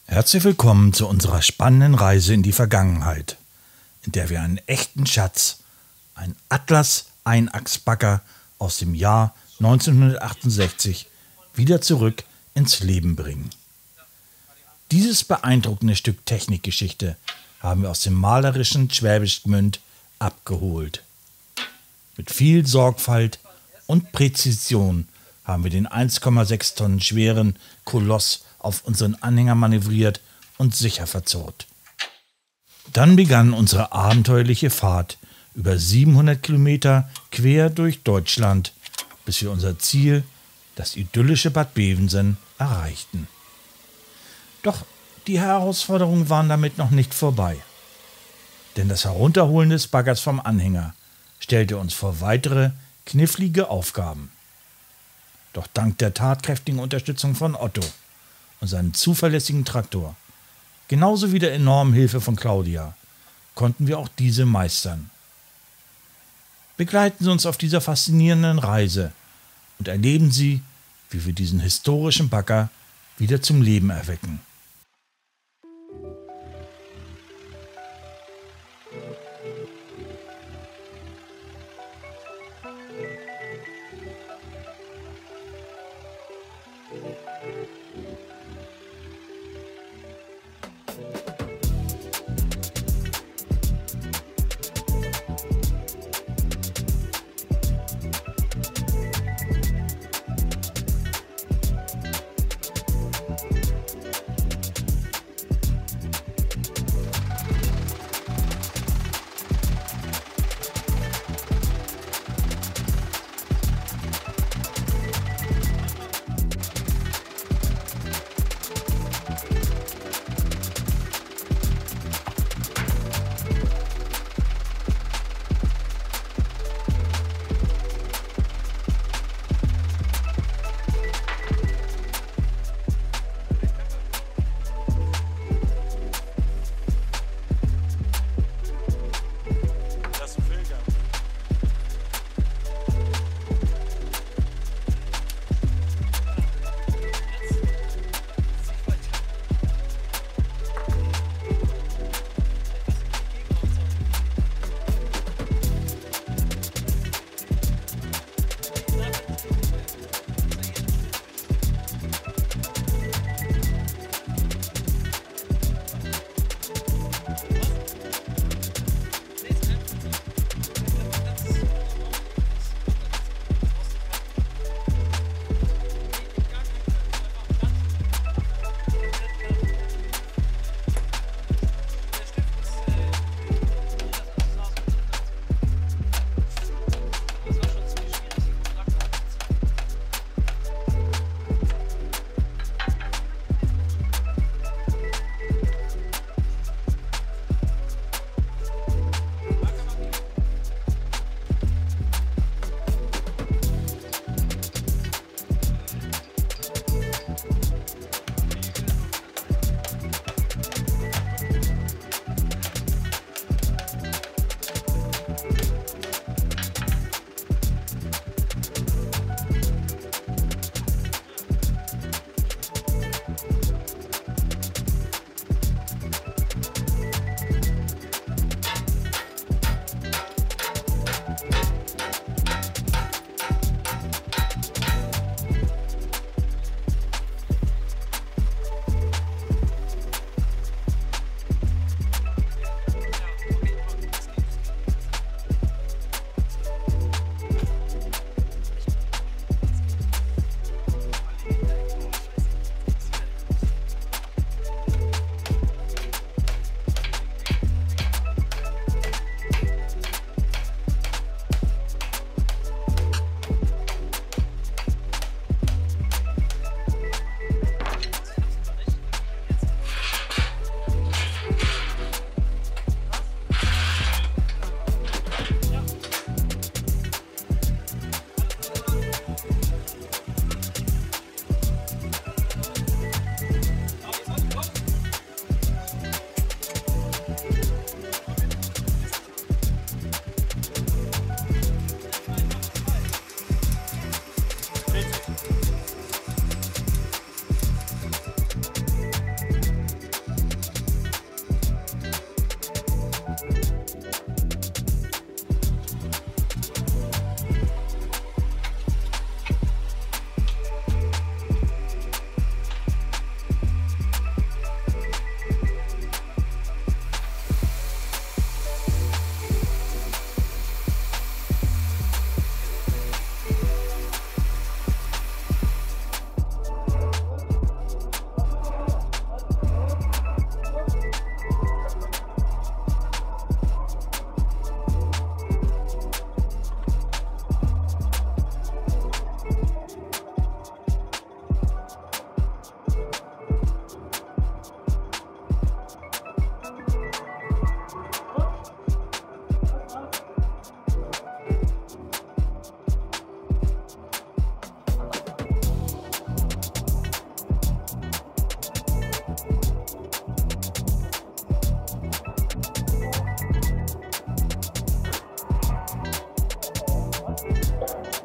Herzlich willkommen zu unserer spannenden Reise in die Vergangenheit, in der wir einen echten Schatz, einen Atlas-Einachsbagger aus dem Jahr 1968, wieder zurück ins Leben bringen. Dieses beeindruckende Stück Technikgeschichte haben wir aus dem malerischen Schwäbisch Gmünd abgeholt. Mit viel Sorgfalt und Präzision haben wir den 1,6 Tonnen schweren Koloss auf unseren Anhänger manövriert und sicher verzurrt. Dann begann unsere abenteuerliche Fahrt über 700 Kilometer quer durch Deutschland, bis wir unser Ziel, das idyllische Bad Bevensen, erreichten. Doch die Herausforderungen waren damit noch nicht vorbei. Denn das Herunterholen des Baggers vom Anhänger stellte uns vor weitere knifflige Aufgaben. Doch dank der tatkräftigen Unterstützung von Otto und seinem zuverlässigen Traktor, genauso wie der enormen Hilfe von Claudia, konnten wir auch diese meistern. Begleiten Sie uns auf dieser faszinierenden Reise und erleben Sie, wie wir diesen historischen Bagger wieder zum Leben erwecken.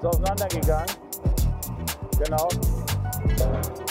Ist auseinandergegangen. Genau.